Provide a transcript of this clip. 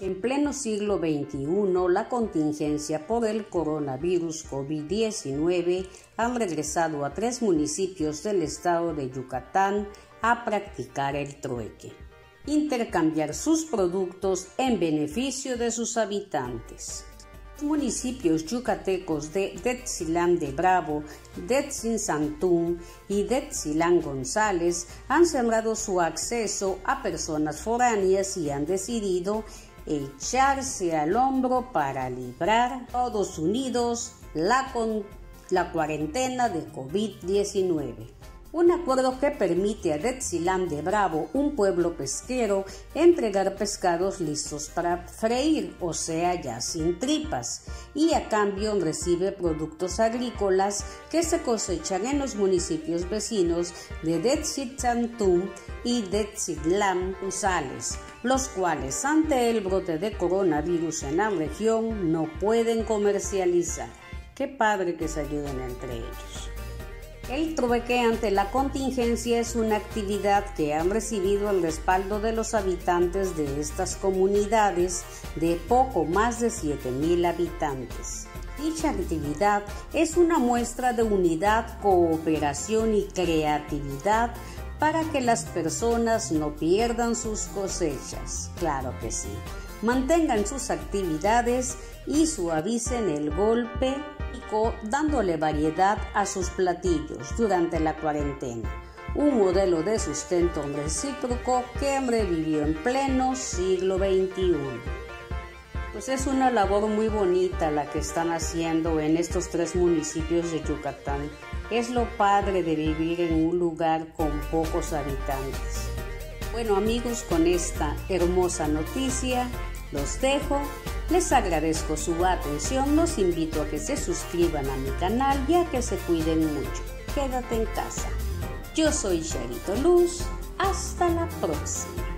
En pleno siglo XXI, la contingencia por el coronavirus COVID-19 han regresado a 3 municipios del estado de Yucatán a practicar el trueque, intercambiar sus productos en beneficio de sus habitantes. Los municipios yucatecos de Tetzilán de Bravo, Tetzin-Santún y Tetzilán González han sembrado su acceso a personas foráneas y han decidido echarse al hombro para librar todos unidos la cuarentena de COVID-19. Un acuerdo que permite a Tetzilán de Bravo, un pueblo pesquero, entregar pescados listos para freír, o sea, ya sin tripas, y a cambio recibe productos agrícolas que se cosechan en los municipios vecinos de Tetzin-Santún y Tetzilán González, los cuales ante el brote de coronavirus en la región no pueden comercializar. Qué padre que se ayuden entre ellos. El trueque ante la contingencia es una actividad que han recibido el respaldo de los habitantes de estas comunidades de poco más de 7,000 habitantes. Dicha actividad es una muestra de unidad, cooperación y creatividad para que las personas no pierdan sus cosechas. Claro que sí. Mantengan sus actividades y suavicen el golpe dándole variedad a sus platillos durante la cuarentena, un modelo de sustento recíproco que revivió en pleno siglo XXI. Pues es una labor muy bonita la que están haciendo en estos 3 municipios de Yucatán. Es lo padre de vivir en un lugar con pocos habitantes. Bueno amigos, con esta hermosa noticia los dejo. Les agradezco su atención, los invito a que se suscriban a mi canal y a que se cuiden mucho. Quédate en casa. Yo soy Charito Luz, hasta la próxima.